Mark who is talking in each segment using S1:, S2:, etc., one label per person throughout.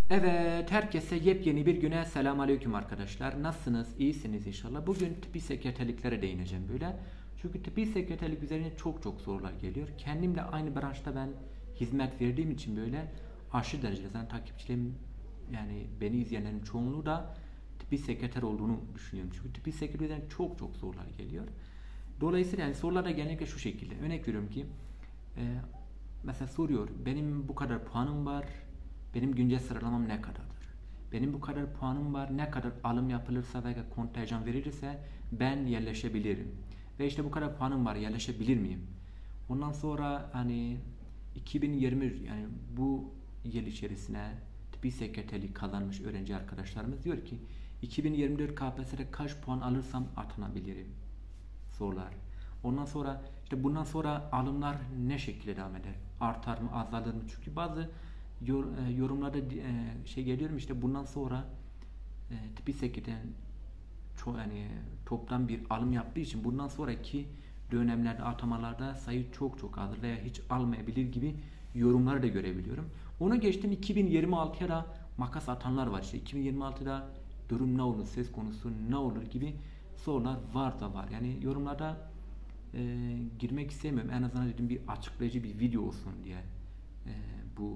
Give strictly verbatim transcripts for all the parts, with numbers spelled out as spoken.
S1: Evet, herkese yepyeni bir güne selamünaleyküm arkadaşlar. Nasılsınız? İyisiniz inşallah. Bugün tıbbi sekreterliklere değineceğim böyle. Çünkü tıbbi sekreterlik üzerine çok çok sorular geliyor. Kendimle aynı branşta ben hizmet verdiğim için böyle aşırı derecede zaten takipçilerim, yani beni izleyenlerin çoğunluğu da tıbbi sekreter olduğunu düşünüyorum. Çünkü tıbbi sekreter üzerine çok çok sorular geliyor. Dolayısıyla yani sorular da genellikle şu şekilde. Örnek veriyorum ki e, mesela soruyor, benim bu kadar puanım var, benim güncel sıralamam ne kadardır? Benim bu kadar puanım var, ne kadar alım yapılırsa veya kontenjan verilirse ben yerleşebilirim. Ve işte bu kadar puanım var, yerleşebilir miyim? Ondan sonra hani iki bin yirmi, yani bu yıl içerisine tıbbi sekreterlik kazanmış öğrenci arkadaşlarımız diyor ki iki bin yirmi dört K P S S'de kaç puan alırsam atanabilirim? Sorular. Ondan sonra işte bundan sonra alımlar ne şekilde devam eder? Artar mı, azalır mı? Çünkü bazı yorumlarda şey geliyorum, işte bundan sonra tıbbi sekreterin çok yani toplam bir alım yaptığı için bundan sonraki dönemlerde atamalarda sayı çok çok azdır veya hiç almayabilir gibi yorumları da görebiliyorum. Onu geçtim, iki bin yirmi altıya da makas atanlar var. İşte iki bin yirmi altıda durum ne olur, söz konusu ne olur gibi sorular var da var. Yani yorumlarda e, girmek istemiyorum. En azından dedim bir açıklayıcı bir video olsun diye e, bu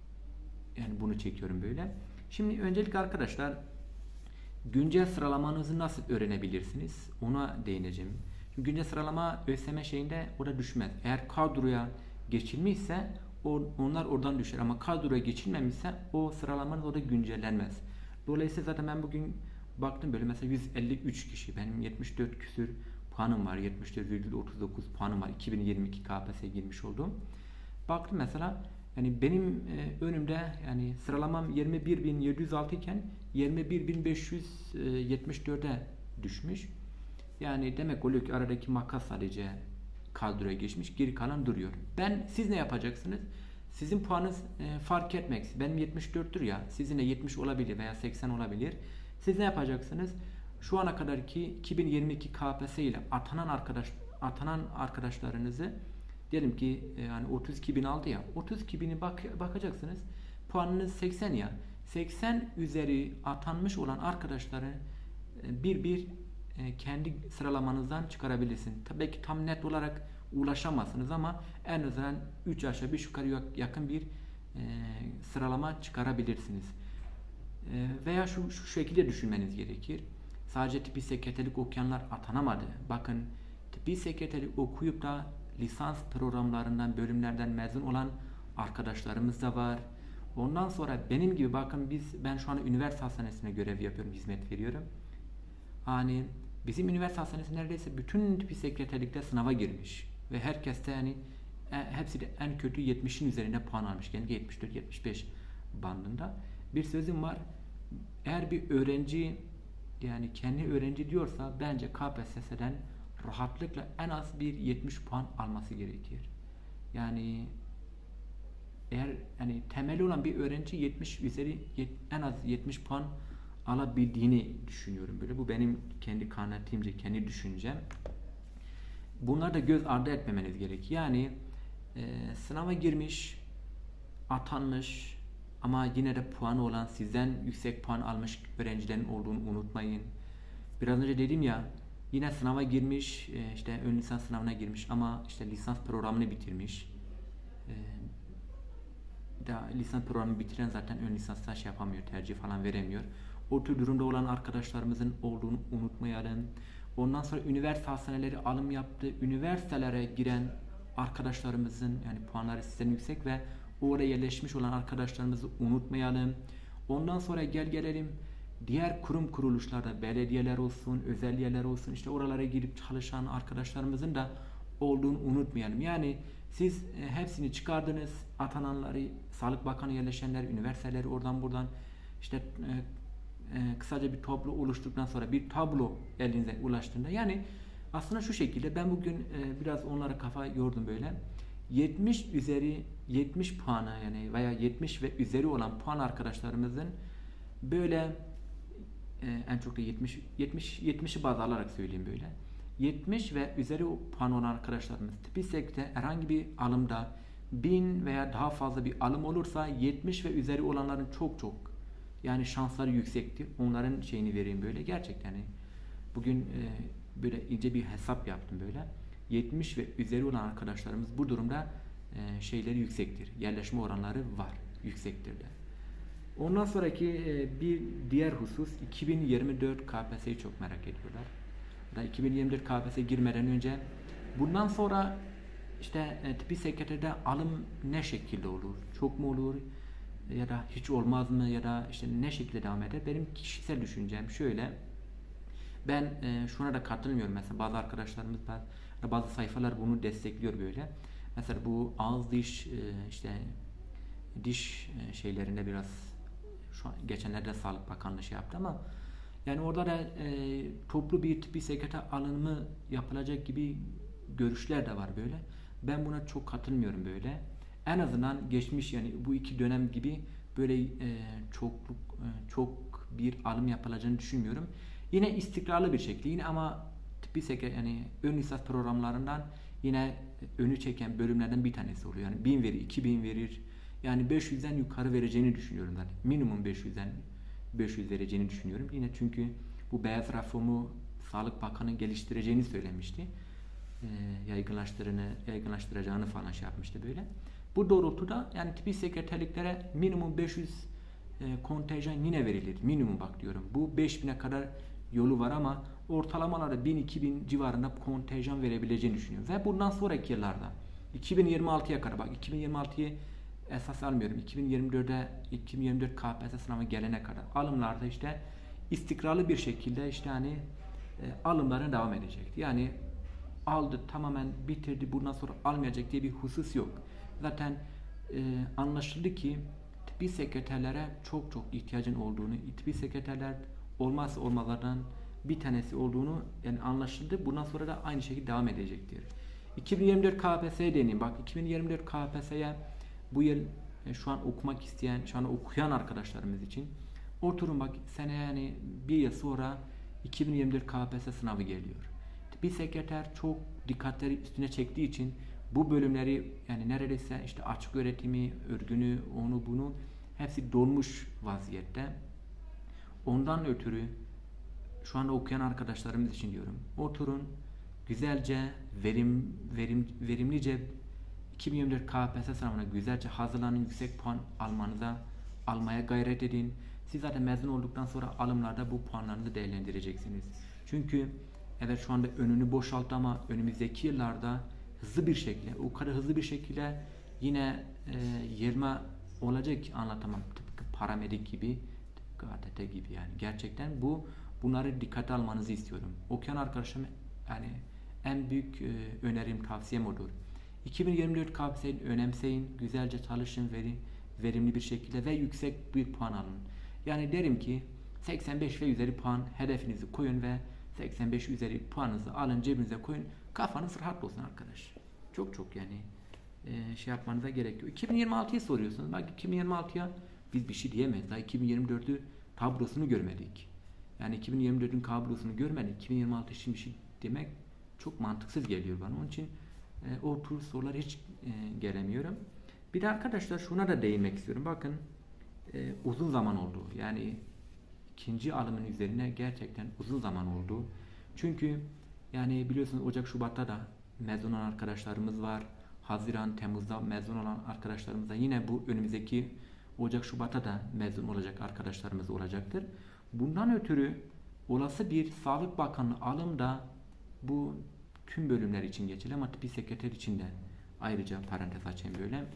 S1: yani bunu çekiyorum böyle. Şimdi öncelikle arkadaşlar, güncel sıralamanızı nasıl öğrenebilirsiniz? Ona değineceğim. Şimdi güncel sıralama ÖSYM şeyinde orada düşmez. Eğer kadroya geçilmişse onlar oradan düşer, ama kadroya geçilmemişse o sıralamanız orada güncellenmez. Dolayısıyla zaten ben bugün baktım böyle, mesela yüz elli üç kişi, benim yetmiş dört küsür puanım var, yetmiş dört virgül otuz dokuz puanım var, iki bin yirmi iki K P S S'ye girmiş oldum. Baktım mesela, yani benim e, önümde yani sıralamam yirmi bir bin yedi yüz altı iken yirmi bir bin beş yüz yetmiş dörde düşmüş. Yani demek oluyor ki aradaki makas sadece kadroya geçmiş, geri kalan duruyor. Ben siz ne yapacaksınız? Sizin puanınız e, fark etmek. Benim yetmiş dörttür ya, sizin de yetmiş olabilir veya seksen olabilir. Siz ne yapacaksınız? Şu ana kadarki iki bin yirmi iki K P S S ile atanan arkadaş atanan arkadaşlarınızı, diyelim ki yani otuz iki bin aldı ya, otuz iki bini bak, bakacaksınız, puanınız seksen ya, seksen üzeri atanmış olan arkadaşları bir bir kendi sıralamanızdan çıkarabilirsin. Tabii ki tam net olarak ulaşamazsınız ama en azından üç aşağı beş yukarı yakın bir sıralama çıkarabilirsiniz. Veya şu, şu şekilde düşünmeniz gerekir. Sadece tıbbi sekreterlik okuyanlar atanamadı. Bakın, tıbbi sekreterlik okuyup da lisans programlarından, bölümlerden mezun olan arkadaşlarımız da var. Ondan sonra benim gibi, bakın biz ben şu an üniversite hastanesine görev yapıyorum, hizmet veriyorum. Hani bizim üniversite hastanesi neredeyse bütün tıbbi sekreterlikte sınava girmiş ve herkes de yani hepsi de en kötü yetmişin üzerinde puan almış. Yani yetmiş dört yetmiş beş bandında. Bir sözüm var. Eğer bir öğrenci yani kendi öğrenci diyorsa bence K P S S'den rahatlıkla en az bir yetmiş puan alması gerekir. Yani eğer yani temeli olan bir öğrenci yetmiş üzeri en az yetmiş puan alabildiğini düşünüyorum böyle. Bu benim kendi kanaatimce, kendi düşüncem. Bunları da göz ardı etmemeniz gerek. Yani e, sınava girmiş, atanmış ama yine de puanı olan, sizden yüksek puan almış öğrencilerin olduğunu unutmayın. Biraz önce dedim ya, yine sınava girmiş, işte ön lisans sınavına girmiş ama işte lisans programını bitirmiş. Daha lisans programını bitiren zaten ön lisansta şey yapamıyor, tercih falan veremiyor. O tür durumda olan arkadaşlarımızın olduğunu unutmayalım. Ondan sonra üniversite hastaneleri alım yaptı. Üniversitelere giren arkadaşlarımızın yani puanları sizden yüksek ve oraya yerleşmiş olan arkadaşlarımızı unutmayalım. Ondan sonra gel gelelim diğer kurum kuruluşlarda, belediyeler olsun, özel yerler olsun, işte oralara girip çalışan arkadaşlarımızın da olduğunu unutmayalım. Yani siz e, hepsini çıkardınız, atananları, Sağlık Bakanı yerleşenler, üniversiteleri oradan buradan işte e, e, kısaca bir tablo oluşturduktan sonra bir tablo elinize ulaştığında, yani aslında şu şekilde ben bugün e, biraz onlara kafa yordum böyle. yetmiş üzeri yetmiş puana yani veya yetmiş ve üzeri olan puan arkadaşlarımızın böyle e, en çok da yetmiş yetmiş yetmişi baz alarak söyleyeyim böyle. yetmiş ve üzeri puan olan arkadaşlarımız tıbbi sekte herhangi bir alımda bin veya daha fazla bir alım olursa yetmiş ve üzeri olanların çok çok Yani şansları yüksektir. Onların şeyini vereyim böyle. Gerçekten yani bugün e, böyle ince bir hesap yaptım böyle. yetmiş ve üzeri olan arkadaşlarımız bu durumda e, şeyleri yüksektir. Yerleşme oranları var. Yüksektir de. Ondan sonraki e, bir diğer husus iki bin yirmi dört K P S S'yi çok merak ediyorlar. Da iki bin yirmi dört K P S S girmeden önce bundan sonra işte e, tıbbi sekreteride alım ne şekilde olur? Çok mu olur? Ya da hiç olmaz mı? Ya da işte ne şekilde devam eder? Benim kişisel düşüncem şöyle. Ben e, şuna da katılmıyorum. Mesela bazı arkadaşlarımız bazı, bazı sayfalar bunu destekliyor böyle. Mesela bu ağız diş e, işte diş e, şeylerinde biraz şu an geçenlerde Sağlık Bakanlığı şey yaptı ama yani orada da e, toplu bir tıbbi sekreter alımı yapılacak gibi görüşler de var böyle. Ben buna çok katılmıyorum böyle. En azından geçmiş yani bu iki dönem gibi böyle e, çokluk e, çok bir alım yapılacağını düşünmüyorum. Yine istikrarlı bir şekilde yine ama tıbbi sekreter yani ön lisans programlarından yine önü çeken bölümlerden bir tanesi oluyor. Yani bin verir, iki bin verir. Yani beş yüzden yukarı vereceğini düşünüyorum zaten. Minimum beş yüzden beş yüz vereceğini düşünüyorum. Yine çünkü bu beyaz reformu Sağlık Bakanı geliştireceğini söylemişti. E, yaygınlaştırını, yaygınlaştıracağını falan şey yapmıştı böyle. Bu doğrultuda yani tıbbi sekreterliklere minimum beş yüz e, kontenjan yine verilir. Minimum bak diyorum. Bu beş bine kadar yolu var ama ortalamalarda bin iki bin civarında kontenjan verebileceğini düşünüyorum. Ve bundan sonraki yıllarda iki bin yirmi altıya kadar bak iki bin yirmi altıyı esas almıyorum. iki bin yirmi dörde iki bin yirmi dört K P S S sınavı gelene kadar alımlarda işte istikrarlı bir şekilde işte hani e, alımların devam edecekti. Yani aldı tamamen bitirdi bundan sonra almayacak diye bir husus yok. Zaten e, anlaşıldı ki tıbbi sekreterlere çok çok ihtiyacın olduğunu, tıbbi sekreterler olmazsa olmazlardan bir tanesi olduğunu yani anlaşıldı. Bundan sonra da aynı şekilde devam edecektir. iki bin yirmi dört K P S S'ye deneyim. Bak iki bin yirmi dört K P S S'ye bu yıl e, şu an okumak isteyen, şu an okuyan arkadaşlarımız için oturun bak seneye yani bir yıl sonra iki bin yirmi dört K P S S sınavı geliyor. Tıbbi sekreter çok dikkatleri üstüne çektiği için bu bölümleri yani neredeyse işte açık öğretimi, örgünü, onu bunu hepsi dolmuş vaziyette. Ondan ötürü şu anda okuyan arkadaşlarımız için diyorum. Oturun güzelce verim verim verimlice iki bin yirmi dört K P S S sınavına güzelce hazırlanın, yüksek puan almanıza almaya gayret edin. Siz zaten mezun olduktan sonra alımlarda bu puanlarınızı değerlendireceksiniz. Çünkü evet şu anda önünü boşalttı ama önümüzdeki yıllarda hızlı bir şekilde, o kadar hızlı bir şekilde yine e, yerme olacak ki anlatamam. Tıpkı paramedik gibi, tıpkı A T T gibi yani. Gerçekten bu bunları dikkate almanızı istiyorum. Okuyan arkadaşım yani en büyük e, önerim, tavsiyem odur. iki bin yirmi dört K P S S'yi önemseyin, güzelce çalışın, veri, verimli bir şekilde ve yüksek bir puan alın. Yani derim ki seksen beş ve üzeri puan hedefinizi koyun ve seksen beş üzeri puanınızı alın, cebinize koyun. Kafanız rahat olsun arkadaş. Çok çok yani e, şey yapmanıza gerek yok. iki bin yirmi altıyı soruyorsunuz. Bak iki bin yirmi altıya biz bir şey diyemeyiz. Daha iki bin yirmi dördü tablosunu görmedik. Yani iki bin yirmi dördün tablosunu görmedik. iki bin yirmi altı için bir şey demek çok mantıksız geliyor bana. Onun için e, o tür sorular hiç e, gelemiyorum. Bir de arkadaşlar şuna da değinmek istiyorum. Bakın e, uzun zaman oldu. Yani ikinci alımın üzerine gerçekten uzun zaman oldu. Çünkü yani biliyorsunuz Ocak Şubat'ta da mezun olan arkadaşlarımız var. Haziran Temmuz'da mezun olan arkadaşlarımız da yine bu önümüzdeki Ocak Şubat'ta da mezun olacak arkadaşlarımız olacaktır. Bundan ötürü olası bir Sağlık Bakanlığı alımda bu tüm bölümler için geçerli ama tıbbi sekreter için de ayrıca parantez açayım böyle.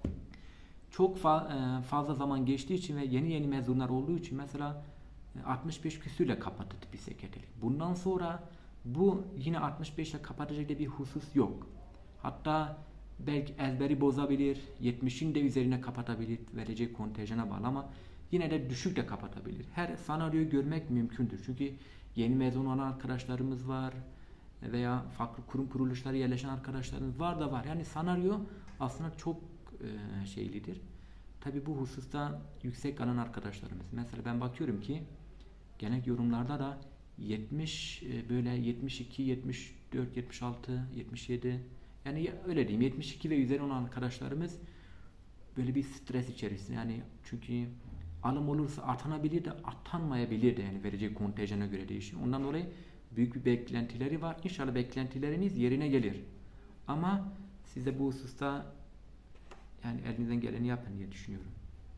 S1: Çok fa- fazla zaman geçtiği için ve yeni yeni mezunlar olduğu için mesela altmış beş küsürle kapattı tıbbi sekreterlik. Bundan sonra bu yine altmış beş ile kapatacak diye bir husus yok. Hatta belki ezberi bozabilir, yetmişin de üzerine kapatabilir, verecek kontenjana bağlı ama yine de düşük de kapatabilir. Her senaryoyu görmek mümkündür. Çünkü yeni mezun olan arkadaşlarımız var veya farklı kurum kuruluşları yerleşen arkadaşlarımız var da var. Yani senaryo aslında çok e, şeylidir. Tabi bu hususta yüksek alan arkadaşlarımız. Mesela ben bakıyorum ki genel yorumlarda da yetmiş böyle yetmiş iki, yetmiş dört, yetmiş altı, yetmiş yedi yani öyle diyeyim yetmiş iki ve üzeri olan arkadaşlarımız böyle bir stres içerisinde. Yani çünkü alım olursa atanabilir de atanmayabilir de, yani vereceği kontenjana göre değişiyor. Ondan dolayı büyük bir beklentileri var. İnşallah beklentileriniz yerine gelir. Ama size bu hususta yani elinizden geleni yapın diye düşünüyorum.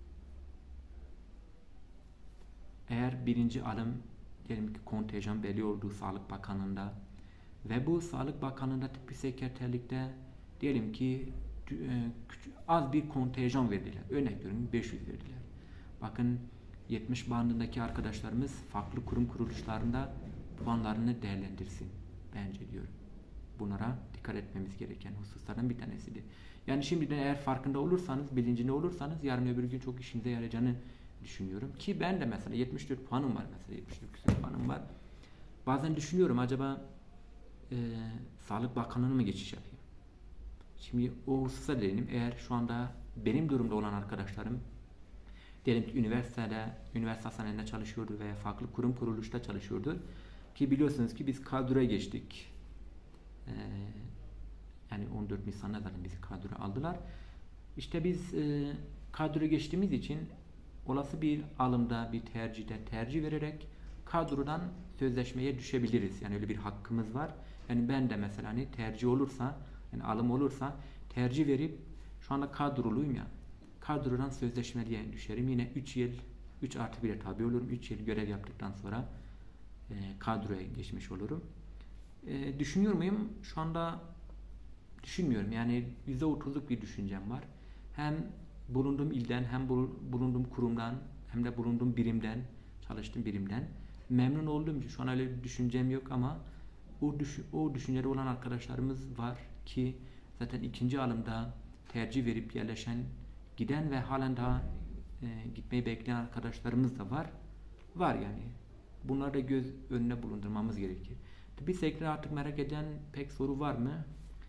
S1: Eğer birinci alım diyelim ki kontenjan belli olduğu Sağlık Bakanlığı'nda ve bu Sağlık Bakanlığı'nda tıbbi sekreterlikte diyelim ki az bir kontenjan verdiler. Örnek veriyorum beş yüz verdiler. Bakın yetmiş bandındaki arkadaşlarımız farklı kurum kuruluşlarında puanlarını değerlendirsin. Bence diyorum. Bunlara dikkat etmemiz gereken hususlardan bir tanesidir. Yani şimdiden eğer farkında olursanız, bilincinde olursanız yarın öbür gün çok işinize yarayacağını düşünüyorum. Ki ben de mesela yetmiş dört puanım var mesela. yetmiş dört puanım var. Bazen düşünüyorum acaba e, Sağlık Bakanlığı'na mı geçiş yapayım? Şimdi o hususa değinim. Eğer şu anda benim durumda olan arkadaşlarım diyelim ki üniversitede, üniversite hastanelerinde çalışıyordu veya farklı kurum kuruluşta çalışıyordu. Ki biliyorsunuz ki biz kadroya geçtik. Ee, yani on dört Nisan'da zaten bizi kadroya aldılar. İşte biz e, kadroya geçtiğimiz için olası bir alımda, bir tercihte tercih vererek kadrodan sözleşmeye düşebiliriz. Yani öyle bir hakkımız var. Yani ben de mesela hani tercih olursa, yani alım olursa tercih verip şu anda kadroluyum ya. Kadrodan sözleşmeliye düşerim. Yine üç yıl, üç artı bire tabi olurum. üç yıl görev yaptıktan sonra e, kadroya geçmiş olurum. E, düşünüyor muyum? Şu anda düşünmüyorum. Yani yüzde otuzluk bir düşüncem var. Hem bulunduğum ilden, hem bulunduğum kurumdan, hem de bulunduğum birimden, çalıştığım birimden memnun olduğum için şu an öyle bir düşüncem yok ama o, düş o düşüncede olan arkadaşlarımız var ki zaten ikinci alımda tercih verip yerleşen, giden ve halen daha e, gitmeyi bekleyen arkadaşlarımız da var. Var yani. Bunları da göz önüne bulundurmamız gerekir. Tıbbi sektör artık merak eden pek soru var mı?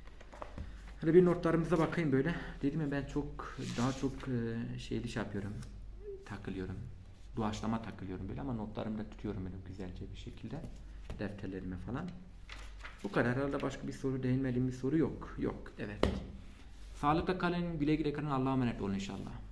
S1: Hele bir notlarımıza bakayım böyle. Dedim ya ben çok daha çok e, şeyli şey yapıyorum. Takılıyorum. Doğaçlama takılıyorum böyle ama notlarımı da tutuyorum böyle güzelce bir şekilde. Defterlerime falan. Bu kadar. Herhalde başka bir soru, değinmediğim bir soru yok. Yok. Evet. Sağlıkla kalın. Güle güle kalın. Allah'a emanet olun inşallah.